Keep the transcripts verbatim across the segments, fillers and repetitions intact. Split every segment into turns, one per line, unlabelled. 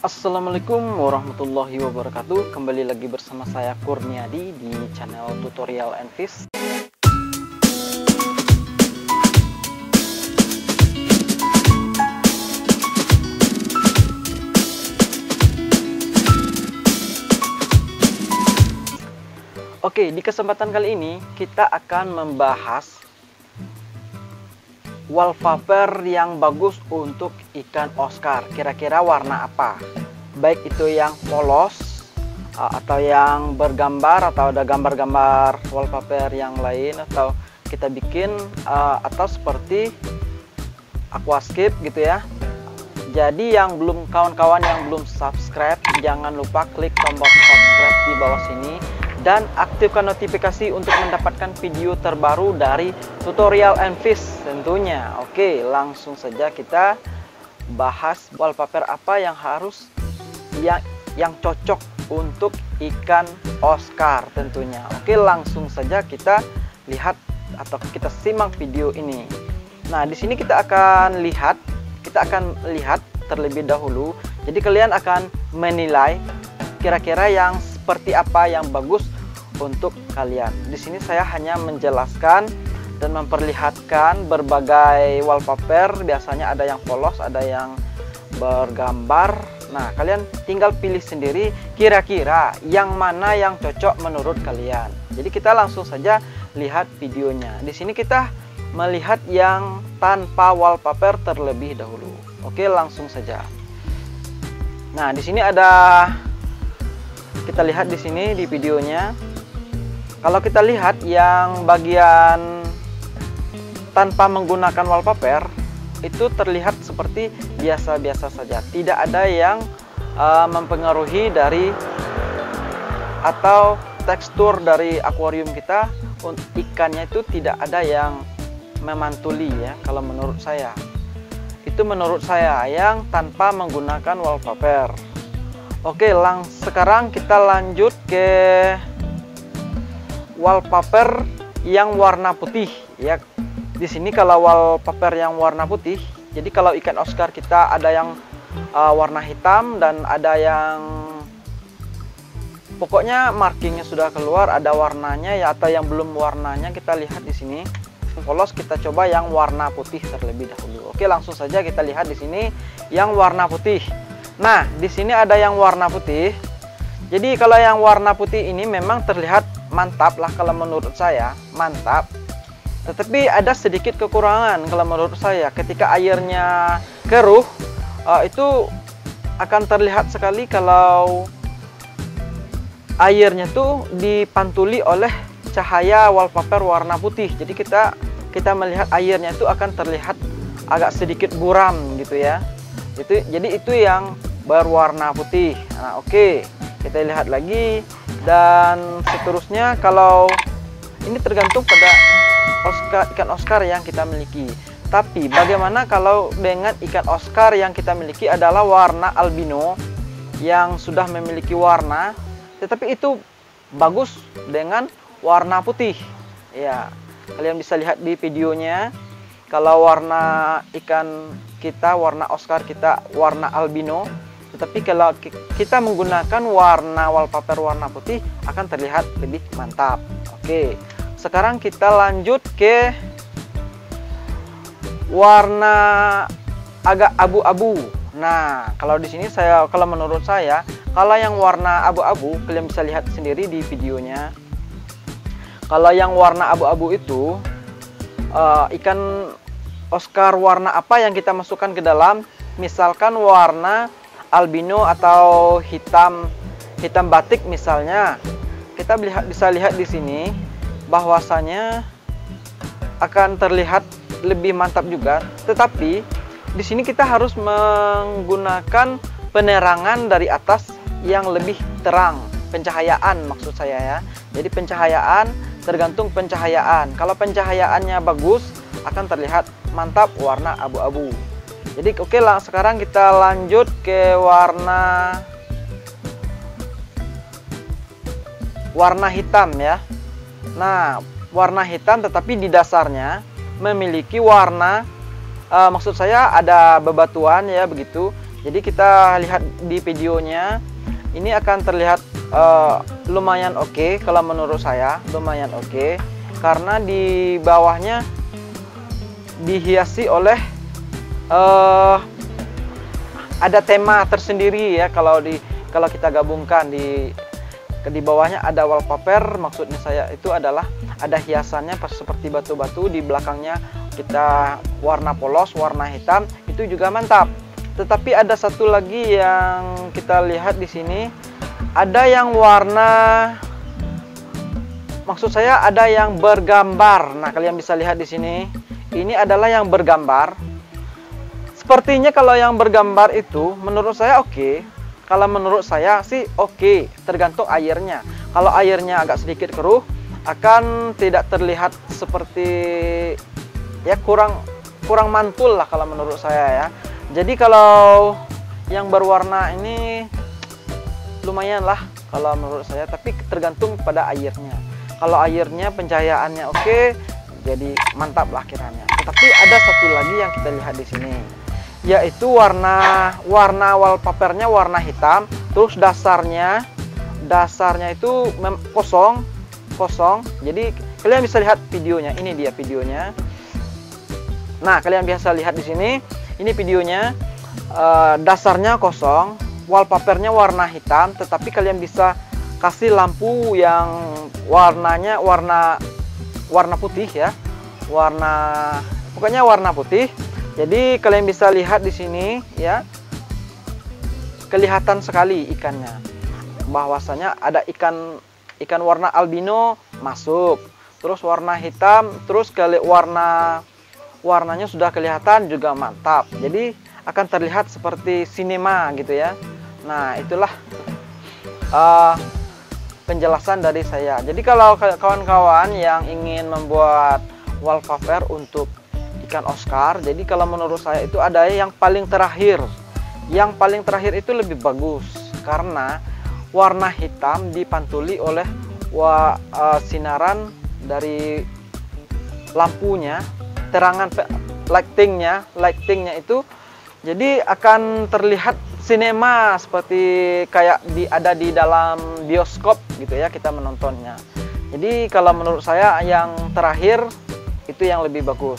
Assalamualaikum warahmatullahi wabarakatuh. Kembali lagi bersama saya Kurniadi di channel Tutorial Envis. Oke, di kesempatan kali ini kita akan membahas wallpaper yang bagus untuk ikan Oscar. Kira-kira warna apa? Baik itu yang polos atau yang bergambar, atau ada gambar-gambar wallpaper yang lain, atau kita bikin atau seperti aquascape gitu ya. Jadi yang belum, kawan-kawan yang belum subscribe, jangan lupa klik tombol subscribe di bawah sini dan aktifkan notifikasi untuk mendapatkan video terbaru dari Tutorial Envis tentunya. Oke, langsung saja kita bahas wallpaper apa yang harus yang yang cocok untuk ikan Oscar tentunya. Oke, langsung saja kita lihat atau kita simak video ini. Nah, di sini kita akan lihat, kita akan lihat terlebih dahulu. Jadi kalian akan menilai kira-kira yang seperti apa yang bagus untuk kalian. Di sini saya hanya menjelaskan dan memperlihatkan berbagai wallpaper. Biasanya ada yang polos, ada yang bergambar. Nah, kalian tinggal pilih sendiri kira-kira yang mana yang cocok menurut kalian. Jadi kita langsung saja lihat videonya. Di sini kita melihat yang tanpa wallpaper terlebih dahulu. Oke, langsung saja. Nah, di sini ada, kita lihat di sini di videonya. Kalau kita lihat yang bagian tanpa menggunakan wallpaper itu terlihat seperti biasa-biasa saja. Tidak ada yang uh, mempengaruhi dari atau tekstur dari akuarium kita. Untuk ikannya itu tidak ada yang memantuli ya, kalau menurut saya. Itu menurut saya yang tanpa menggunakan wallpaper. Oke, lang sekarang kita lanjut ke wallpaper yang warna putih ya. Di sini kalau wallpaper yang warna putih, jadi kalau ikan Oscar kita ada yang uh, warna hitam dan ada yang pokoknya markingnya sudah keluar, ada warnanya ya, atau yang belum warnanya kita lihat di sini. Polos, kita coba yang warna putih terlebih dahulu. Oke, langsung saja kita lihat di sini yang warna putih. Nah, di sini ada yang warna putih. Jadi kalau yang warna putih ini memang terlihat mantap lah kalau menurut saya, mantap. Tetapi ada sedikit kekurangan kalau menurut saya. Ketika airnya keruh, uh, itu akan terlihat sekali kalau airnya tuh dipantuli oleh cahaya wallpaper warna putih. Jadi kita kita melihat airnya itu akan terlihat agak sedikit buram gitu ya. Itu jadi itu yang berwarna putih. Nah, oke. Okay. Kita lihat lagi, dan seterusnya kalau ini tergantung pada Oscar, ikan Oscar yang kita miliki. Tapi bagaimana kalau dengan ikan Oscar yang kita miliki adalah warna albino yang sudah memiliki warna, tetapi itu bagus dengan warna putih. Ya, kalian bisa lihat di videonya. Kalau warna ikan kita, warna Oscar kita warna albino, tetapi kalau kita menggunakan warna wallpaper warna putih akan terlihat lebih mantap. Oke, sekarang kita lanjut ke warna agak abu-abu. Nah, kalau di sini saya, kalau menurut saya, kalau yang warna abu-abu, kalian bisa lihat sendiri di videonya. Kalau yang warna abu-abu itu uh, ikan Oscar warna apa yang kita masukkan ke dalam? Misalkan warna albino atau hitam hitam batik misalnya, kita lihat, bisa lihat di sini bahwasanya akan terlihat lebih mantap juga. Tetapi di sini kita harus menggunakan penerangan dari atas yang lebih terang, pencahayaan maksud saya ya. Jadi pencahayaan tergantung pencahayaan. Kalau pencahayaannya bagus akan terlihat mantap warna abu-abu. Jadi oke lah, sekarang kita lanjut ke warna warna hitam ya. Nah, warna hitam tetapi di dasarnya memiliki warna uh, maksud saya ada bebatuan ya begitu. Jadi kita lihat di videonya, ini akan terlihat uh, lumayan oke okay, kalau menurut saya, lumayan oke okay, karena di bawahnya dihiasi oleh uh, ada tema tersendiri ya. Kalau di kalau kita gabungkan di di bawahnya ada wallpaper, maksudnya saya itu adalah ada hiasannya seperti batu-batu, di belakangnya kita warna polos, warna hitam, itu juga mantap. Tetapi ada satu lagi yang kita lihat di sini, ada yang warna, maksud saya ada yang bergambar. Nah, kalian bisa lihat di sini, ini adalah yang bergambar. Sepertinya kalau yang bergambar itu menurut saya oke. Okay. Kalau menurut saya sih oke, okay. Tergantung airnya. Kalau airnya agak sedikit keruh, akan tidak terlihat seperti ya kurang kurang mantul lah kalau menurut saya ya. Jadi kalau yang berwarna ini lumayan lah kalau menurut saya, tapi tergantung pada airnya. Kalau airnya pencahayaannya oke, jadi mantap lah kiranya. Tetapi ada satu lagi yang kita lihat di sini, yaitu warna warna wallpapernya warna hitam, terus dasarnya dasarnya itu kosong kosong. Jadi kalian bisa lihat videonya, ini dia videonya. Nah, kalian bisa lihat di sini, ini videonya, uh, dasarnya kosong, wallpapernya warna hitam, tetapi kalian bisa kasih lampu yang warnanya warna warna putih ya, warna pokoknya warna putih. Jadi kalian bisa lihat di sini ya, kelihatan sekali ikannya, bahwasanya ada ikan ikan warna albino masuk, terus warna hitam, terus kali warna warnanya sudah kelihatan juga mantap. Jadi akan terlihat seperti sinema gitu ya. Nah, itulah uh, penjelasan dari saya. Jadi kalau kawan-kawan yang ingin membuat wallpaper untuk ikan Oscar, jadi kalau menurut saya itu ada yang paling terakhir. Yang paling terakhir itu lebih bagus karena warna hitam dipantuli oleh wa, uh, sinaran dari lampunya, terangan lightingnya, lightingnya itu, jadi akan terlihat sinema seperti kayak di ada di dalam bioskop gitu ya kita menontonnya. Jadi kalau menurut saya yang terakhir itu yang lebih bagus.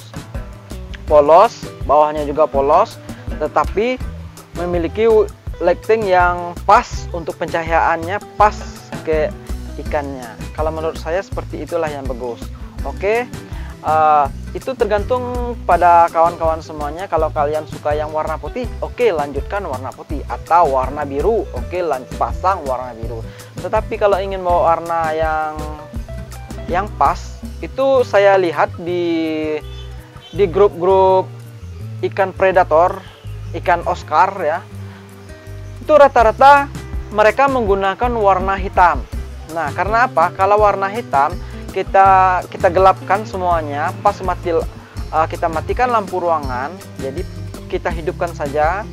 Polos, bawahnya juga polos, tetapi memiliki lighting yang pas untuk pencahayaannya, pas ke ikannya. Kalau menurut saya seperti itulah yang bagus. Oke. Uh, itu tergantung pada kawan-kawan semuanya. Kalau kalian suka yang warna putih, oke okay, lanjutkan warna putih, atau warna biru, oke okay, lanjut pasang warna biru. Tetapi kalau ingin bawa warna yang yang pas, itu saya lihat di di grup-grup ikan predator, ikan Oscar ya, itu rata-rata mereka menggunakan warna hitam. Nah, karena apa? Kalau warna hitam kita kita gelapkan semuanya, pas mati uh, kita matikan lampu ruangan, jadi kita hidupkan saja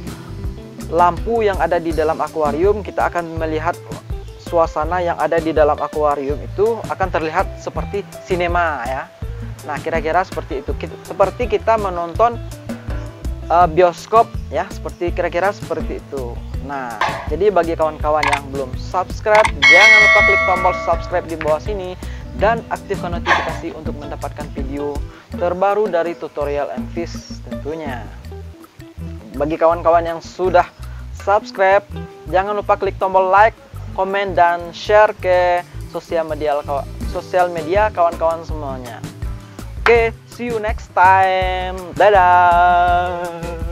lampu yang ada di dalam akuarium, kita akan melihat suasana yang ada di dalam akuarium itu akan terlihat seperti sinema ya. Nah, kira-kira seperti itu, kita, seperti kita menonton uh, bioskop ya, seperti kira-kira seperti itu. Nah, jadi bagi kawan-kawan yang belum subscribe, jangan lupa klik tombol subscribe di bawah sini dan aktifkan notifikasi untuk mendapatkan video terbaru dari tutorial and fish tentunya. Bagi kawan-kawan yang sudah subscribe, jangan lupa klik tombol like, komen, dan share ke sosial media sosial media kawan-kawan semuanya. Oke, see you next time. Dadah.